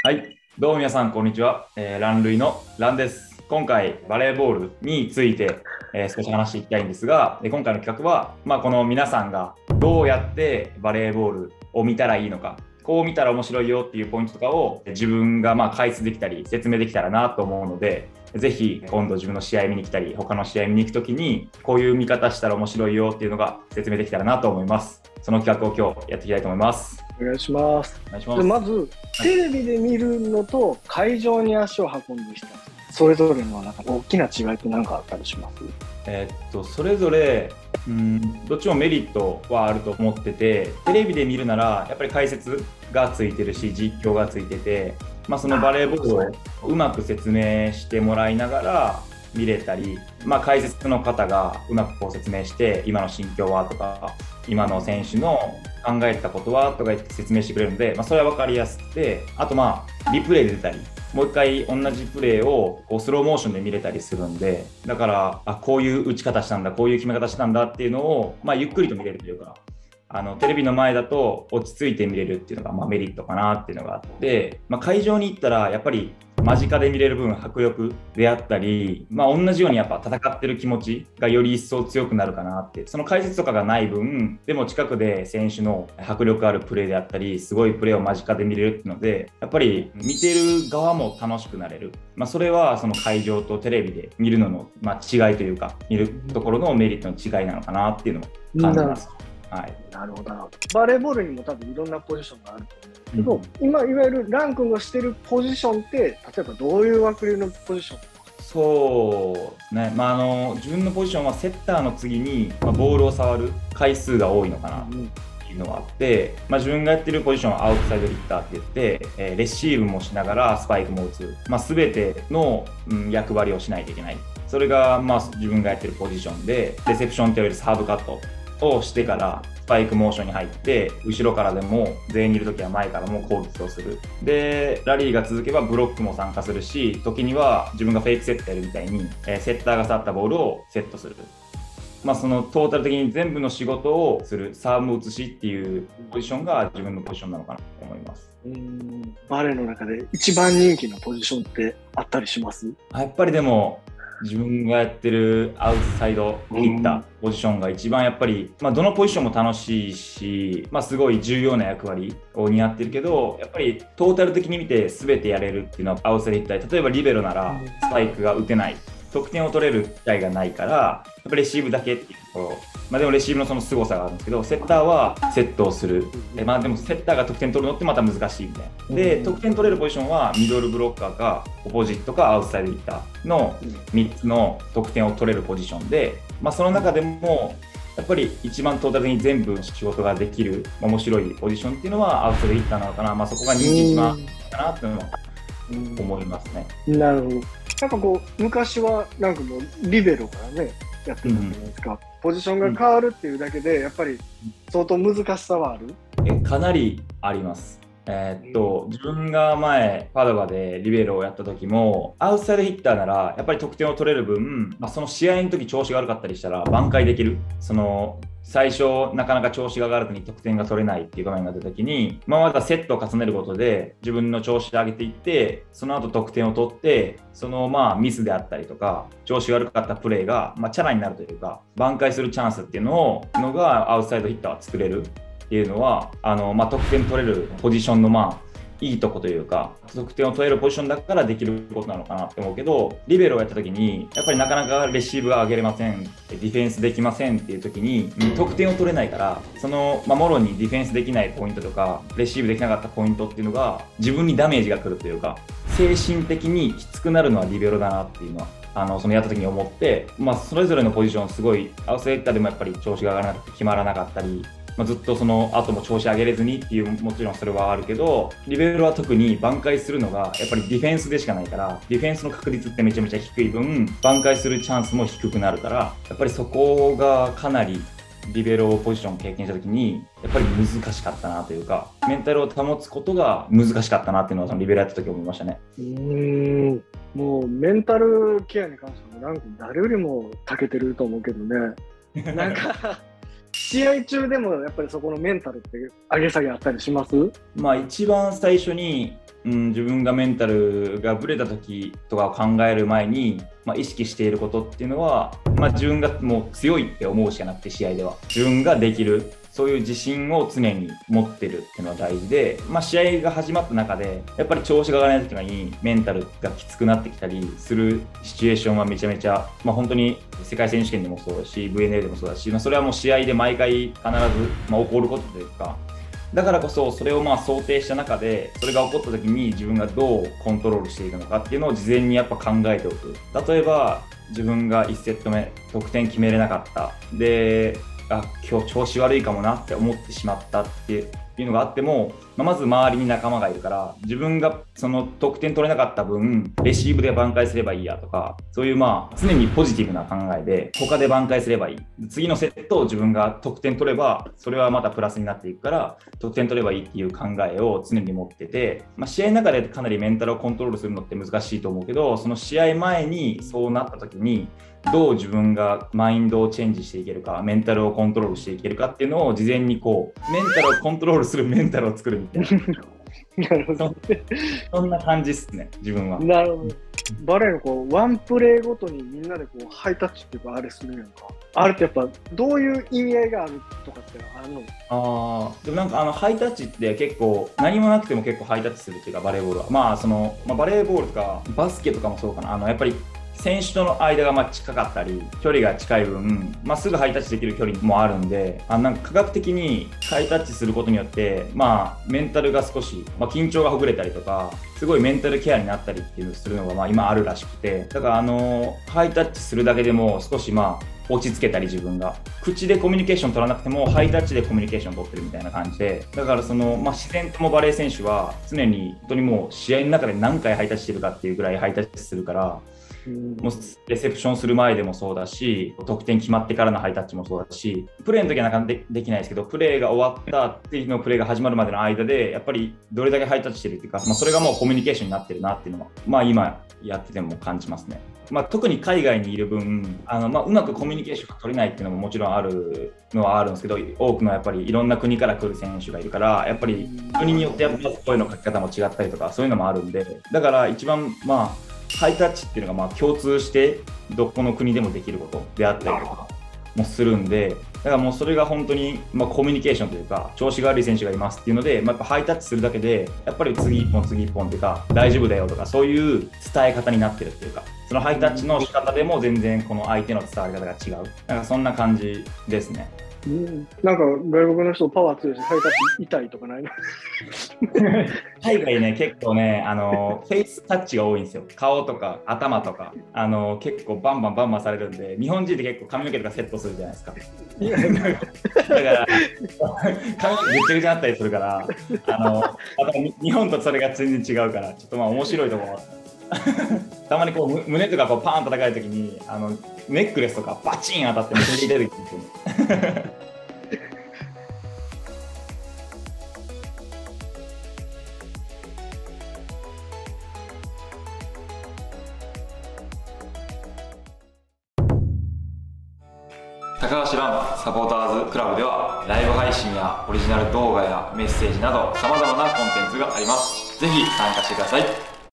はい、どうも皆さん、こんにちは。ランルイのランです。今回、バレーボールについて、少し話していきたいんですが、今回の企画は、この皆さんがどうやってバレーボールを見たらいいのか、こう見たら面白いよっていうポイントとかを自分が解説できたり、説明できたらなと思うので、ぜひ今度自分の試合見に来たり、他の試合見に行くときに、こういう見方したら面白いよっていうのが説明できたらなと思います。その企画を今日やっていきたいと思います。 お願いします。 お願いします。 まず、テレビで見るのと会場に足を運んで人、それぞれのなんか大きな違いって何かあったりします？ それぞれ、どっちもメリットはあると思ってて、テレビで見るならやっぱり解説がついてるし、実況がついてて、そのバレーボールをうまく説明してもらいながら見れたり、解説の方がうまくこう説明して、今の心境はとか、今の選手の考えたことはとか言って説明してくれるので、それは分かりやすくて、あとリプレイで出たり、もう一回同じプレーをこうスローモーションで見れたりするんで、だからこういう打ち方したんだ、こういう決め方したんだっていうのを、ゆっくりと見れるというか、テレビの前だと落ち着いて見れるっていうのがメリットかなっていうのがあって、会場に行ったらやっぱり間近で見れる分迫力であったり、同じようにやっぱ戦ってる気持ちがより一層強くなるかなって、その解説とかがない分でも近くで選手の迫力あるプレーであったり、すごいプレーを間近で見れるっていうので、やっぱり見てる側も楽しくなれる。それはその会場とテレビで見るのの違いというか、見るところのメリットの違いなのかなっていうのを感じます。はい、 なるほど。バレーボールにも多分いろんなポジションがあると思うんですけど、今いわゆるラン君がしてるポジションって、例えばどういう枠流のポジション？ そうですね、自分のポジションはセッターの次に、ボールを触る回数が多いのかなっていうのがあって、自分がやってるポジションはアウトサイドヒッターって言って、レシーブもしながらスパイクも打つ、全ての、役割をしないといけない。それが、自分がやってるポジションで、レセプションといわれるサーブカットをしてからスパイクモーションに入って、後ろからでも全員にいるときは前からも攻撃をする。でラリーが続けばブロックも参加するし、時には自分がフェイクセットやるみたいに、セッターが触ったボールをセットする。そのトータル的に全部の仕事をする、サーブも打つしっていうポジションが自分のポジションなのかなと思います。 バレーの中で一番人気のポジションってあったりします？ やっぱりでも自分がやってるアウトサイドヒッターポジションが一番やっぱり、どのポジションも楽しいし、すごい重要な役割を担ってるけど、やっぱりトータル的に見て全てやれるっていうのはアウトサイドヒッターで、例えばリベロならスパイクが打てない、得点を取れる機会がないから、やっぱレシーブだけっていうところ、でもレシーブのその凄さがあるんですけど、セッターはセットをする。でもセッターが得点取るのってまた難しいみたいな。で、得点取れるポジションはミドルブロッカーかオポジットかアウトサイドヒッターの3つの得点を取れるポジションで、その中でもやっぱり一番トータル的に全部仕事ができる面白いポジションっていうのはアウトサイドヒッターなのかな。そこが人気一番かなっていうのは思いますね。 なるほど。なんかこう昔はなんかもうリベロからねやってたじゃないですか、ポジションが変わるっていうだけでやっぱり相当難しさはある？ かなりあります。自分が前パドバでリベロをやった時も、アウトサイドヒッターならやっぱり得点を取れる分、その試合の時調子が悪かったりしたら挽回できる。その最初なかなか調子が上がらずに得点が取れないっていう場面が出た時に、まだセットを重ねることで自分の調子を上げていって、その後得点を取って、そのミスであったりとか調子が悪かったプレーがチャラになるというか、挽回するチャンスっていうのがアウトサイドヒッターは作れるっていうのは、得点取れるポジションのいいとこというか、得点を取れるポジションだからできることなのかなって思うけど、リベロをやった時にやっぱりなかなかレシーブが上げれません、ディフェンスできませんっていう時に得点を取れないから、そのもろにディフェンスできないポイントとかレシーブできなかったポイントっていうのが自分にダメージがくるというか、精神的にきつくなるのはリベロだなっていうのはそのやった時に思って、それぞれのポジションすごいアウトサイドヒッターでもやっぱり調子が上がらなくて決まらなかったり、ずっとその後も調子上げれずにっていう、もちろんそれはあるけど、リベロは特に挽回するのがやっぱりディフェンスでしかないから、ディフェンスの確率ってめちゃめちゃ低い分、挽回するチャンスも低くなるから、やっぱりそこがかなりリベロポジションを経験した時にやっぱり難しかったなというか、メンタルを保つことが難しかったなっていうのはそのリベロやった時思いましたね。 もうメンタルケアに関しては誰よりも長けてると思うけどね。なんか試合中でもやっぱりそこのメンタルって上げ下げあったりします？ 一番最初に自分がメンタルがブレた時とかを考える前に、意識していることっていうのは、自分がもう強いって思うしかなくて、試合では自分ができる、そういう自信を常に持ってるっていうのは大事で、試合が始まった中でやっぱり調子が上がらない時にメンタルがきつくなってきたりするシチュエーションはめちゃめちゃ、本当に世界選手権でもそうだし VNL でもそうだし、それはもう試合で毎回必ず、起こることというか、だからこそそれを想定した中で、それが起こった時に自分がどうコントロールしていくのかっていうのを事前にやっぱ考えておく。例えば自分が1セット目得点決めれなかったで、今日調子悪いかもなって思ってしまったっていうのがあっても、まず周りに仲間がいるから、自分がその得点取れなかった分レシーブで挽回すればいいやとか、そういう常にポジティブな考えで他で挽回すればいい、次のセットを自分が得点取ればそれはまたプラスになっていくから得点取ればいいっていう考えを常に持ってて、試合の中でかなりメンタルをコントロールするのって難しいと思うけど、その試合前にそうなった時にどう自分がマインドをチェンジしていけるか、メンタルをコントロールしていけるかっていうのを事前にメンタルをコントロールするメンタルを作るみたいななるほど。 そんな感じっすね、自分は。 なるほど。バレーのワンプレーごとにみんなでハイタッチっていうかあれするやんか。あれってやっぱどういう意味合いがあるとかってあるの？ でもハイタッチって結構何もなくても結構ハイタッチするっていうか、バレーボールはバレーボールとかバスケとかもそうかな、やっぱり選手との間が近かったり距離が近い分、すぐハイタッチできる距離もあるんで、なんか科学的にハイタッチすることによってメンタルが少し、緊張がほぐれたりとか、すごいメンタルケアになったりっていうのをするのが今あるらしくて、だからハイタッチするだけでも少し落ち着けたり、自分が口でコミュニケーション取らなくてもハイタッチでコミュニケーション取ってるみたいな感じで、だから自然ともバレー選手は常に本当にもう試合の中で何回ハイタッチしてるかっていうぐらいハイタッチするから、もうレセプションする前でもそうだし、得点決まってからのハイタッチもそうだし、プレーの時はなかなかできないですけど、プレーが終わったっていうのプレーが始まるまでの間でやっぱりどれだけハイタッチしてるっていうか、それがもうコミュニケーションになってるなっていうのは、今やってても感じますね。特に海外にいる分うまくコミュニケーションが取れないっていうのももちろんあるのはあるんですけど、多くのやっぱりいろんな国から来る選手がいるから、やっぱり国によってやっぱ声の書き方も違ったりとか、そういうのもあるんで、だから一番ハイタッチっていうのが共通してどこの国でもできることであったりとかもするんで、だからもうそれが本当にコミュニケーションというか、調子が悪い選手がいますっていうので、やっぱハイタッチするだけでやっぱり次一本次一本というか、大丈夫だよとか、そういう伝え方になってるっていうか、そのハイタッチの仕方でも全然この相手の伝わり方が違う、なんかそんな感じですね。 なんか外国の人パワー強いし、ハイタッチ痛いとかないの？ 海外ね、結構ね、フェイスタッチが多いんですよ。顔とか頭とか、結構バンバンされるんで、日本人って結構髪の毛とかセットするじゃないですか。だから髪の毛ぐちゃぐちゃになったりするから、また日本とそれが全然違うから、ちょっと面白いところ。たまに胸とかパーンと叩かれた時にネックレスとかバチン当たってめちゃめちゃ痛い時に高橋藍サポーターズクラブではライブ配信やオリジナル動画やメッセージなど様々なコンテンツがあります。ぜひ参加してください。